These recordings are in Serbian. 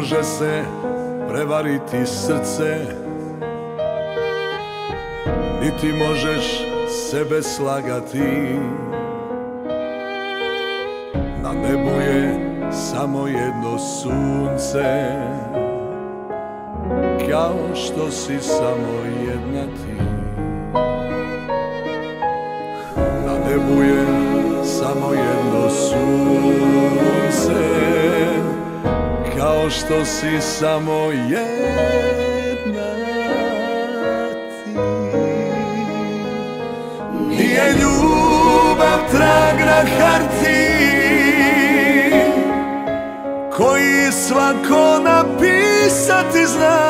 može se prevariti srce, niti možeš sebe slagati. Na nebu je samo jedno sunce, kao što si samo jedna ti. Na nebu je samo jedno sunce, kao što si samo jedna ti. Nije ljubav trag na hartiji koji svako napisati zna.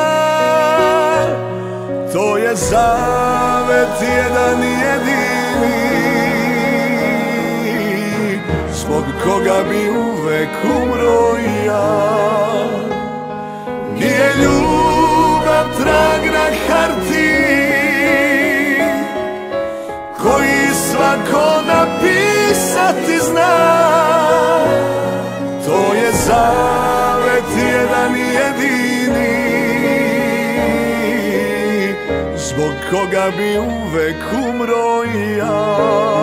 To je zavet jedan jedini, zbog koga bi uvek umro i ja. Nije ljubav trag na hartiji koji svako napisati zna. To je zavet jedan jedini, zbog koga bi uvek umro i ja.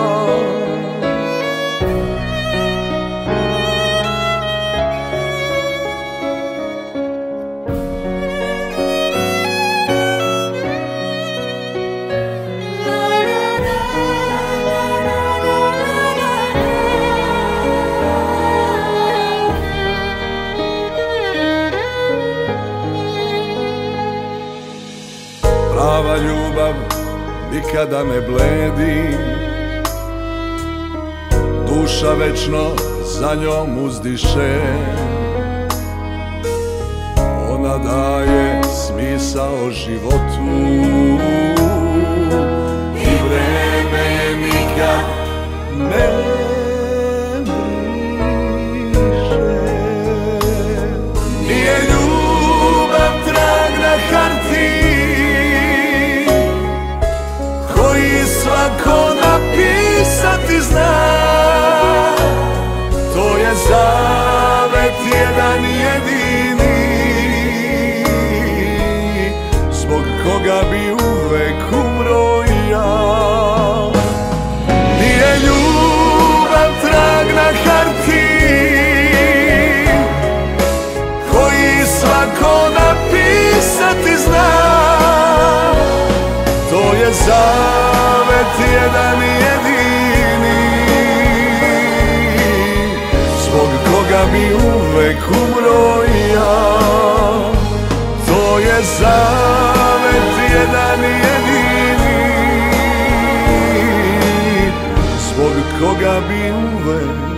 Prava ljubav nikada ne bledi, duša večno za njom uzdiše. Ona daje smisao životu i vreme nikad ne briše. Nije ljubav trag na hartiji koji svako napisati zna. To je zavet jedan jedini, zbog koga bi uvek umro i ja. Nije ljubav trag na hartiji koji svako napisati zna. To je zavet jedan jedini, zbog koga bi uvek umro i ja. To je zavet jedan jedini, zbog koga bi uvek